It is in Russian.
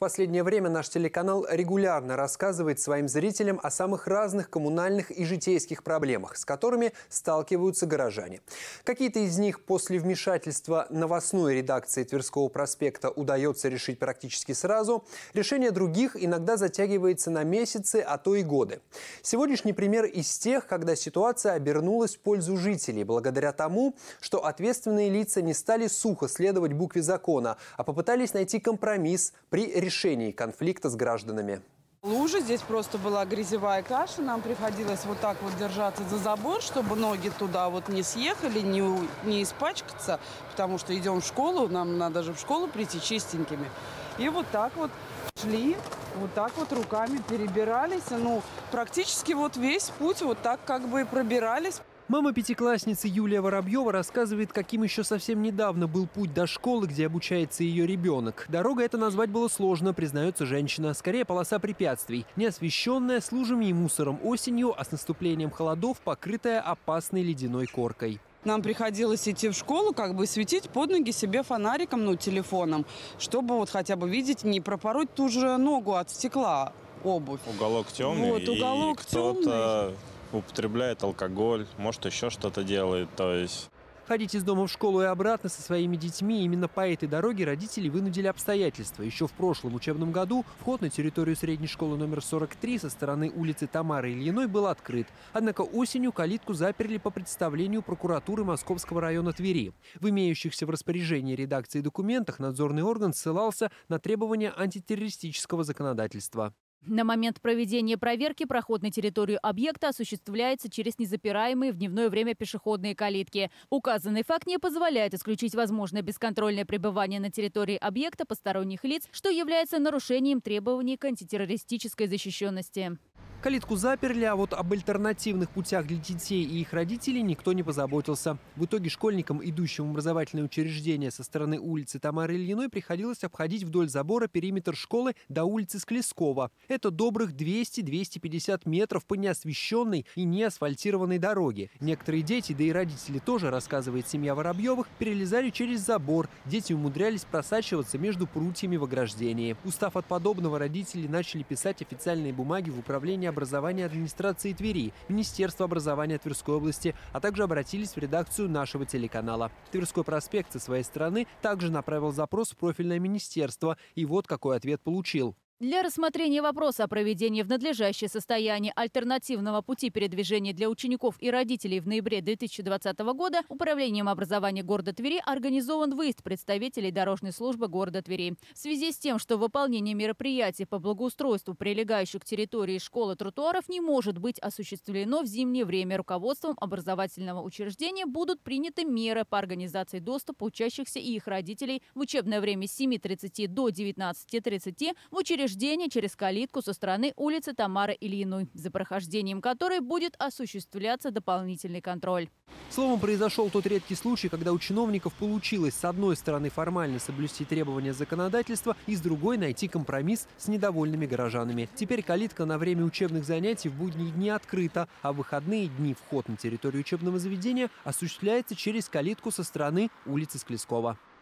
последнее время наш телеканал регулярно рассказывает своим зрителям о самых разных коммунальных и житейских проблемах, с которыми сталкиваются горожане. Какие-то из них после вмешательства новостной редакции Тверского проспекта удается решить практически сразу. Решение других иногда затягивается на месяцы, а то и годы. Сегодняшний пример из тех, когда ситуация обернулась в пользу жителей, благодаря тому, что ответственные лица не стали сухо следовать букве закона, а попытались найти компромисс при решении конфликта с гражданами. Лужа, здесь просто была грязевая каша, нам приходилось вот так вот держаться за забор, чтобы ноги туда вот не съехали, не испачкаться, потому что идем в школу, нам надо же в школу прийти чистенькими. И вот так вот шли, вот так вот руками перебирались, практически вот весь путь вот так как бы и пробирались. Мама пятиклассницы Юлия Воробьева рассказывает, каким еще совсем недавно был путь до школы, где обучается ее ребенок. Дорога это назвать было сложно, признается женщина. Скорее полоса препятствий. Неосвещенная, с лужами и мусором осенью, а с наступлением холодов покрытая опасной ледяной коркой. Нам приходилось идти в школу, как бы светить под ноги себе фонариком, телефоном, чтобы вот хотя бы видеть, не пропороть ту же ногу от стекла, обувь. Уголок темный, вот, уголок и кто-то употребляет алкоголь, может еще что-то делает, то есть... Ходить из дома в школу и обратно со своими детьми именно по этой дороге родители вынудили обстоятельства. Еще в прошлом учебном году вход на территорию средней школы номер 43 со стороны улицы Тамары Ильиной был открыт. Однако осенью калитку заперли по представлению прокуратуры Московского района Твери. В имеющихся в распоряжении редакции документах надзорный орган ссылался на требования антитеррористического законодательства. На момент проведения проверки проход на территорию объекта осуществляется через незапираемые в дневное время пешеходные калитки. Указанный факт не позволяет исключить возможное бесконтрольное пребывание на территории объекта посторонних лиц, что является нарушением требований к антитеррористической защищенности. Калитку заперли, а вот об альтернативных путях для детей и их родителей никто не позаботился. В итоге школьникам, идущим в образовательное учреждение со стороны улицы Тамары Ильиной, приходилось обходить вдоль забора периметр школы до улицы Склескова. Это добрых 200-250 метров по неосвещенной и неасфальтированной дороге. Некоторые дети, да и родители тоже, рассказывает семья Воробьевых, перелезали через забор. Дети умудрялись просачиваться между прутьями в ограждении. Устав от подобного, родители начали писать официальные бумаги в управление образования администрации Твери, Министерство образования Тверской области, а также обратились в редакцию нашего телеканала. Тверской проспект со своей стороны также направил запрос в профильное министерство. И вот какой ответ получил. Для рассмотрения вопроса о проведении в надлежащее состояние альтернативного пути передвижения для учеников и родителей в ноябре 2020 года Управлением образования города Твери организован выезд представителей дорожной службы города Твери. В связи с тем, что выполнение мероприятий по благоустройству прилегающих к территории школы тротуаров не может быть осуществлено в зимнее время, руководством образовательного учреждения будут приняты меры по организации доступа учащихся и их родителей в учебное время с 7:30 до 19:30 в учреждение через калитку со стороны улицы Тамары Ильиной, за прохождением которой будет осуществляться дополнительный контроль. Словом, произошел тот редкий случай, когда у чиновников получилось с одной стороны формально соблюсти требования законодательства и с другой найти компромисс с недовольными горожанами. Теперь калитка на время учебных занятий в будние дни открыта, а в выходные дни вход на территорию учебного заведения осуществляется через калитку со стороны улицы Склескова.